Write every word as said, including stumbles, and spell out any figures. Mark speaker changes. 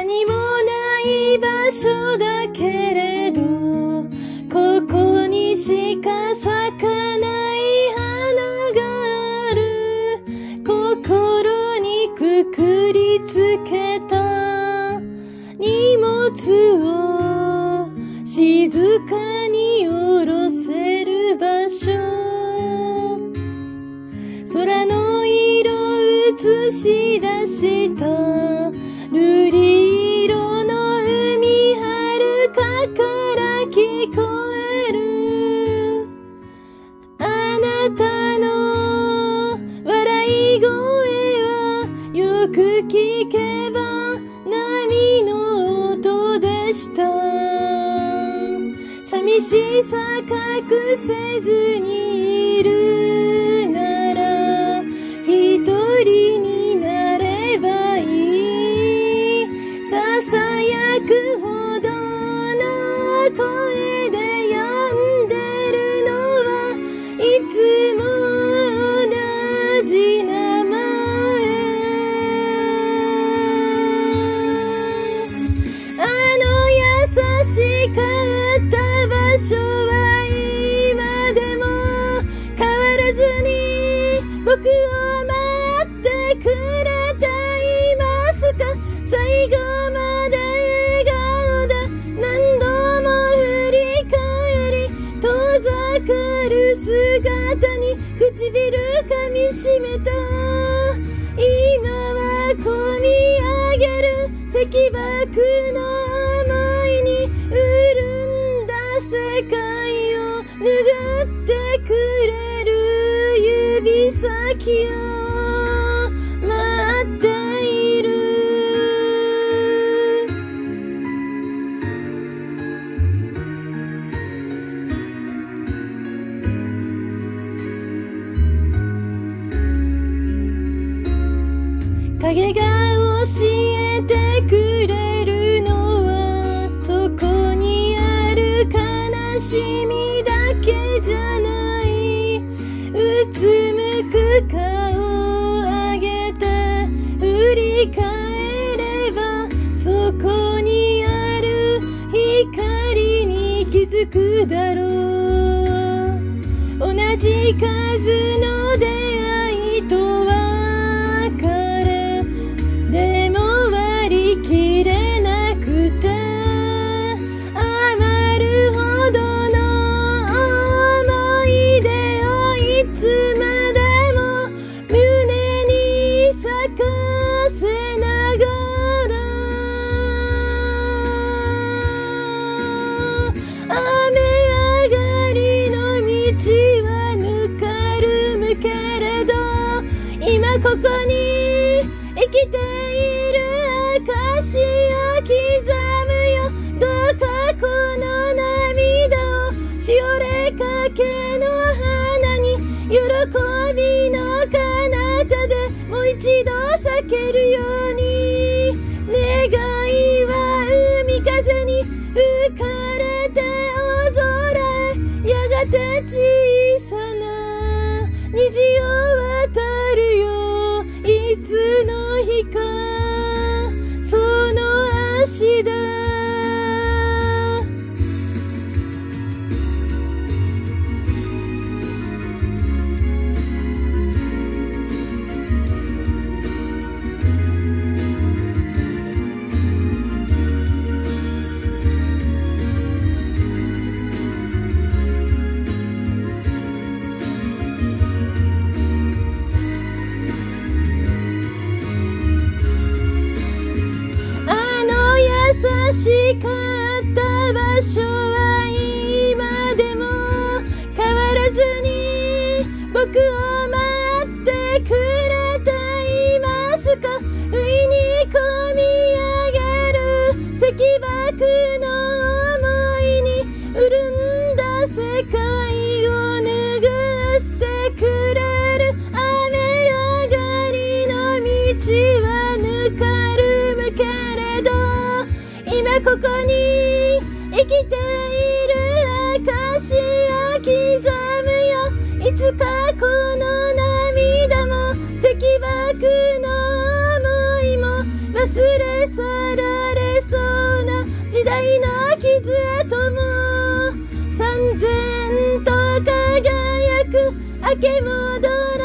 Speaker 1: 何もない場所だけれど、ここにしか咲かない花がある。心にくくりつけた荷物を静かに下ろせる場所。空の色映し出した瑠璃色の海、遥かから聞こえる。あなたの笑い声はよく聞けば波の音でした。寂しさ隠せずにいるなら一人になればいい。ささやくほどの声で呼んでるのはいつも同じ名前。あの優しかった場所は今でも変わらずに僕を待ってくれていますか。最後まで笑顔で何度も振り返り遠ざかる姿に唇噛みしめた。今はこみ上げる石爆の想いに潤んだ世界を拭ってくれる指先を待っている。影が教えてくれるのはそこにある悲しみだけじゃない。うつむく顔を上げて振り返ればそこにある光に気づくだろう。同じ数の出会いと別れでも割り切れなくて余るほどの思い出をいつまでも胸に咲かせながら雨上がりの道はぬかるむけれど今ここに生きている証を刻むよ。どうかこの涙をしおれかけの花に喜びの彼方でもう一度咲けるように。願いは海風に吹かれて大空へやがて小さな虹を渡るよ。いつの日かその足だ。優しかった場所は今でも変わらずに僕を待ってくれていますか。不意にこみ上げる石爆の想いに潤んだ世界を拭ってくれる。雨上がりの道はぬかるむけれど今ここに生きている証を刻むよ。いつかこの涙も石爆の想いも忘れ去られ駆け戻ろ